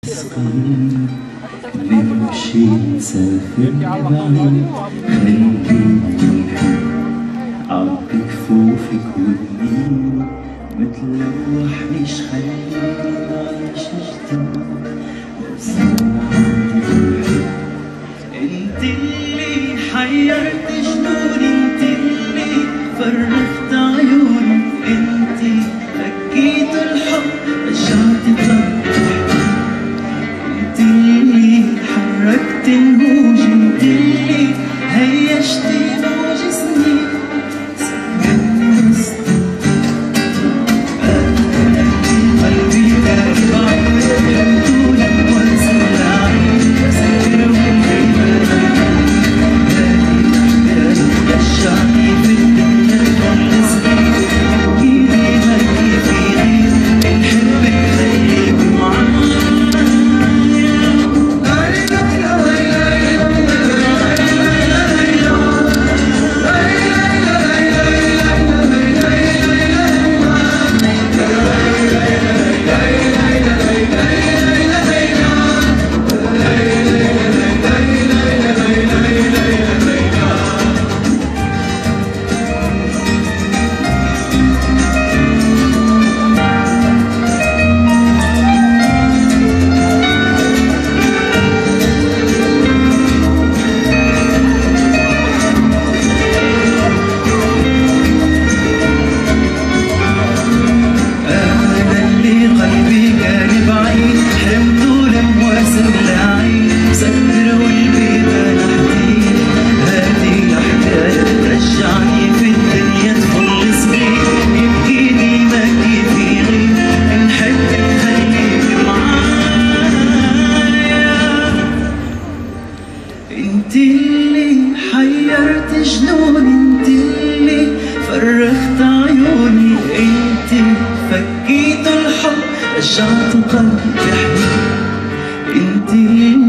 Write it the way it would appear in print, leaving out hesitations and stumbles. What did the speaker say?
نمشي نسافر بعيد خليكي الحب عبكفوفك والنيل متلوحنيش خليني نعيش جديد انت اللي حيرت جنوني انت اللي فرغت عيوني انت فكيت الحب رجعت تحكي انت اللي حركت النهوج انت اللي هيشت موج سنين سكني وسط قلبي دارب عيون طولك وانسى العين سكر والليل رجعني في الدنيا تخلص بيك ايدي هدي في غير بنحبك خليك معايا انت اللي حيرت جنوني انت اللي فرغت عيوني انت فكيت الحب رجعت قلبي حنين انت